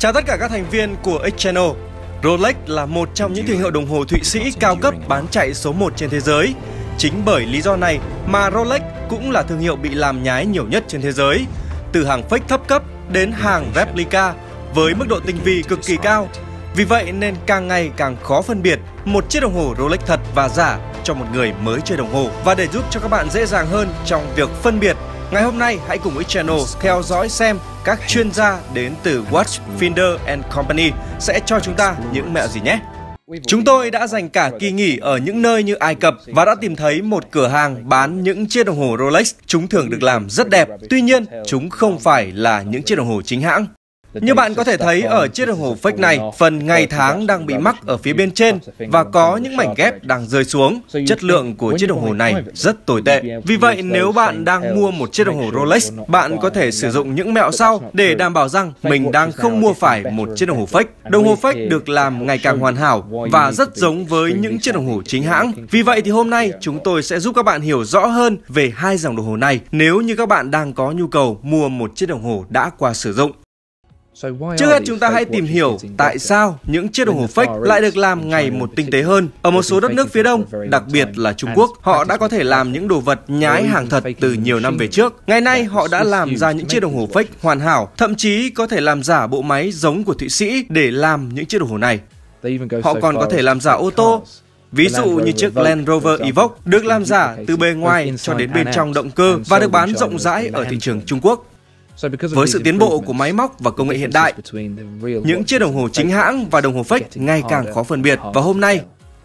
Chào tất cả các thành viên của X-Channel. Rolex là một trong những thương hiệu đồng hồ Thụy Sĩ cao cấp bán chạy số 1 trên thế giới. Chính bởi lý do này mà Rolex cũng là thương hiệu bị làm nhái nhiều nhất trên thế giới. Từ hàng fake thấp cấp đến hàng replica với mức độ tinh vi cực kỳ cao. Vì vậy nên càng ngày càng khó phân biệt một chiếc đồng hồ Rolex thật và giả cho một người mới chơi đồng hồ. Và để giúp cho các bạn dễ dàng hơn trong việc phân biệt, ngày hôm nay hãy cùng X-Channel theo dõi xem các chuyên gia đến từ Watch Finder and Company sẽ cho chúng ta những mẹo gì nhé. Chúng tôi đã dành cả kỳ nghỉ ở những nơi như Ai Cập và đã tìm thấy một cửa hàng bán những chiếc đồng hồ Rolex. Chúng thường được làm rất đẹp, tuy nhiên chúng không phải là những chiếc đồng hồ chính hãng. Như bạn có thể thấy ở chiếc đồng hồ fake này, phần ngày tháng đang bị mắc ở phía bên trên và có những mảnh ghép đang rơi xuống. Chất lượng của chiếc đồng hồ này rất tồi tệ. Vì vậy, nếu bạn đang mua một chiếc đồng hồ Rolex, bạn có thể sử dụng những mẹo sau để đảm bảo rằng mình đang không mua phải một chiếc đồng hồ fake. Đồng hồ fake được làm ngày càng hoàn hảo và rất giống với những chiếc đồng hồ chính hãng. Vì vậy thì hôm nay chúng tôi sẽ giúp các bạn hiểu rõ hơn về hai dòng đồng hồ này nếu như các bạn đang có nhu cầu mua một chiếc đồng hồ đã qua sử dụng. Trước hết chúng ta hãy tìm hiểu tại sao những chiếc đồng hồ fake lại được làm ngày một tinh tế hơn. Ở một số đất nước phía Đông, đặc biệt là Trung Quốc, họ đã có thể làm những đồ vật nhái hàng thật từ nhiều năm về trước. Ngày nay họ đã làm ra những chiếc đồng hồ fake hoàn hảo, thậm chí có thể làm giả bộ máy giống của Thụy Sĩ để làm những chiếc đồng hồ này. Họ còn có thể làm giả ô tô. Ví dụ như chiếc Land Rover Evoque được làm giả từ bề ngoài cho đến bên trong động cơ và được bán rộng rãi ở thị trường Trung Quốc. Với sự tiến bộ của máy móc và công nghệ hiện đại, những chiếc đồng hồ chính hãng và đồng hồ fake ngày càng khó phân biệt. Và hôm nay,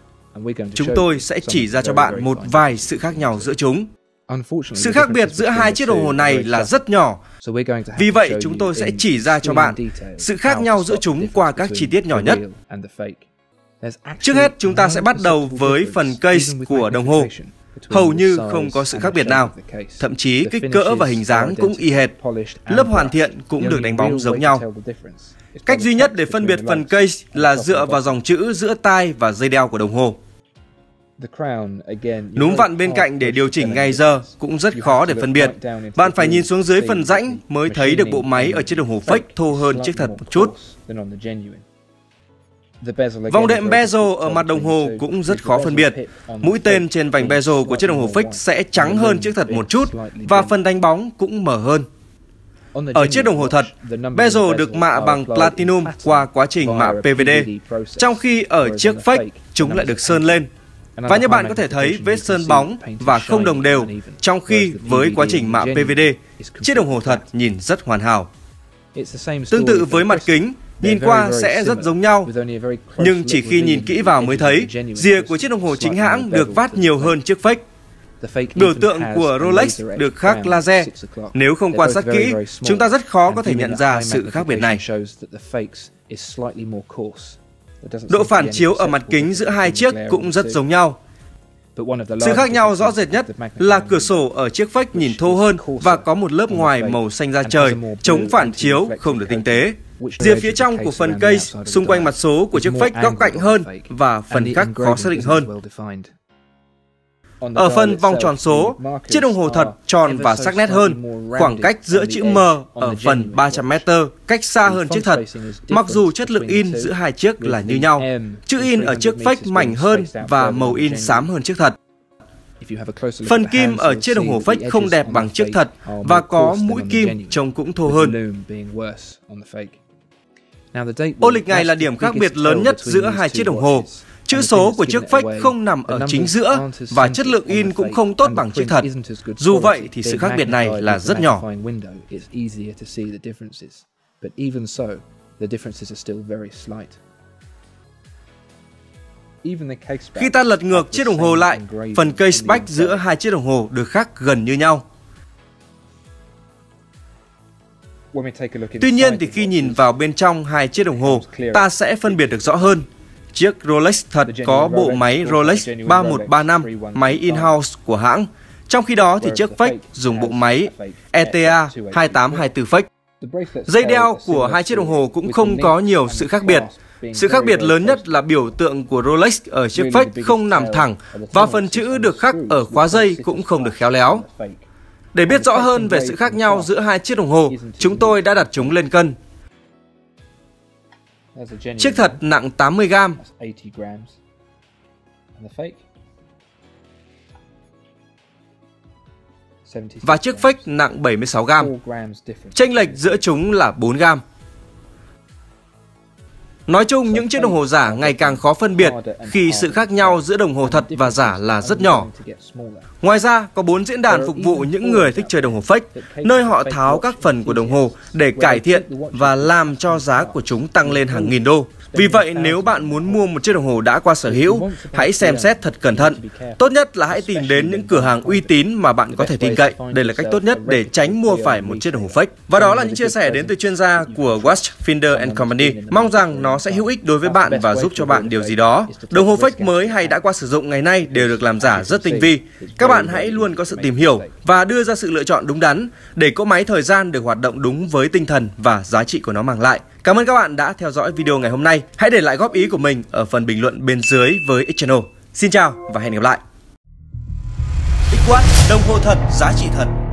chúng tôi sẽ chỉ ra cho bạn một vài sự khác nhau giữa chúng. Sự khác biệt giữa hai chiếc đồng hồ này là rất nhỏ. Vì vậy, chúng tôi sẽ chỉ ra cho bạn sự khác nhau giữa chúng qua các chi tiết nhỏ nhất. Trước hết, chúng ta sẽ bắt đầu với phần case của đồng hồ. Hầu như không có sự khác biệt nào, thậm chí kích cỡ và hình dáng cũng y hệt, lớp hoàn thiện cũng được đánh bóng giống nhau. Cách duy nhất để phân biệt phần case là dựa vào dòng chữ giữa tai và dây đeo của đồng hồ. Núm vặn bên cạnh để điều chỉnh ngày giờ cũng rất khó để phân biệt. Bạn phải nhìn xuống dưới phần rãnh mới thấy được bộ máy ở chiếc đồng hồ fake thô hơn chiếc thật một chút. Vòng đệm bezel ở mặt đồng hồ cũng rất khó phân biệt. Mũi tên trên vành bezel của chiếc đồng hồ fake sẽ trắng hơn chiếc thật một chút và phần đánh bóng cũng mờ hơn. Ở chiếc đồng hồ thật, bezel được mạ bằng platinum qua quá trình mạ PVD, trong khi ở chiếc fake chúng lại được sơn lên. Và như bạn có thể thấy, vết sơn bóng và không đồng đều, trong khi với quá trình mạ PVD, chiếc đồng hồ thật nhìn rất hoàn hảo. Tương tự với mặt kính, nhìn qua sẽ rất giống nhau, nhưng chỉ khi nhìn kỹ vào mới thấy rìa của chiếc đồng hồ chính hãng được vát nhiều hơn chiếc fake. Biểu tượng của Rolex được khắc laser. Nếu không quan sát kỹ, chúng ta rất khó có thể nhận ra sự khác biệt này. Độ phản chiếu ở mặt kính giữa hai chiếc cũng rất giống nhau. Sự khác nhau rõ rệt nhất là cửa sổ ở chiếc fake nhìn thô hơn và có một lớp ngoài màu xanh da trời, chống phản chiếu không được tinh tế. Rìa phía trong của phần case xung quanh mặt số của chiếc fake góc cạnh hơn và phần khắc khó xác định hơn. Ở phần vòng tròn số, chiếc đồng hồ thật tròn và sắc nét hơn. Khoảng cách giữa chữ M ở phần 300m cách xa hơn chiếc thật, mặc dù chất lượng in giữa hai chiếc là như nhau. Chữ in ở chiếc fake mảnh hơn và màu in xám hơn chiếc thật. Phần kim ở chiếc đồng hồ fake không đẹp bằng chiếc thật và có mũi kim trông cũng thô hơn. Ô lịch ngày là điểm khác biệt lớn nhất giữa hai chiếc đồng hồ. Chữ số của chiếc fake không nằm ở chính giữa và chất lượng in cũng không tốt bằng chiếc thật. Dù vậy thì sự khác biệt này là rất nhỏ. Khi ta lật ngược chiếc đồng hồ lại, phần case back giữa hai chiếc đồng hồ được khắc gần như nhau. Tuy nhiên thì khi nhìn vào bên trong hai chiếc đồng hồ, ta sẽ phân biệt được rõ hơn. Chiếc Rolex thật có bộ máy Rolex 3135, máy in-house của hãng. Trong khi đó thì chiếc fake dùng bộ máy ETA 2824 fake. Dây đeo của hai chiếc đồng hồ cũng không có nhiều sự khác biệt. Sự khác biệt lớn nhất là biểu tượng của Rolex ở chiếc fake không nằm thẳng và phần chữ được khắc ở khóa dây cũng không được khéo léo. Để biết rõ hơn về sự khác nhau giữa hai chiếc đồng hồ, chúng tôi đã đặt chúng lên cân. Chiếc thật nặng 80g. Và chiếc fake nặng 76g. Chênh lệch giữa chúng là 4g. Nói chung, những chiếc đồng hồ giả ngày càng khó phân biệt khi sự khác nhau giữa đồng hồ thật và giả là rất nhỏ. Ngoài ra, có 4 diễn đàn phục vụ những người thích chơi đồng hồ fake, nơi họ tháo các phần của đồng hồ để cải thiện và làm cho giá của chúng tăng lên hàng nghìn đô. Vì vậy, nếu bạn muốn mua một chiếc đồng hồ đã qua sở hữu, hãy xem xét thật cẩn thận. Tốt nhất là hãy tìm đến những cửa hàng uy tín mà bạn có thể tin cậy. Đây là cách tốt nhất để tránh mua phải một chiếc đồng hồ fake. Và đó là những chia sẻ đến từ chuyên gia của Watchfinder & Company. Mong rằng nó sẽ hữu ích đối với bạn và giúp cho bạn điều gì đó. Đồng hồ fake mới hay đã qua sử dụng ngày nay đều được làm giả rất tinh vi. Các bạn hãy luôn có sự tìm hiểu và đưa ra sự lựa chọn đúng đắn để cỗ máy thời gian được hoạt động đúng với tinh thần và giá trị của nó mang lại. Cảm ơn các bạn đã theo dõi video ngày hôm nay. Hãy để lại góp ý của mình ở phần bình luận bên dưới với X-Channel. Xin chào và hẹn gặp lại. X-Watch, đồng hồ thật, giá trị thật.